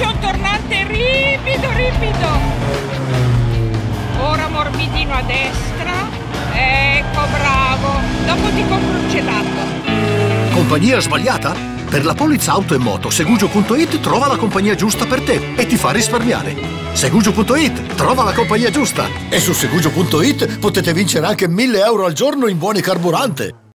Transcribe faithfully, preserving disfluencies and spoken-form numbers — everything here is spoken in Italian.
Calcio tornante ripido, ripido. Ora morbidino a destra. Ecco, bravo. Dopo ti compro un gelato. Compagnia sbagliata? Per la polizza auto e moto Segugio punto it trova la compagnia giusta per te e ti fa risparmiare. Segugio punto it trova la compagnia giusta. E su Segugio punto it potete vincere anche mille euro al giorno in buoni carburante.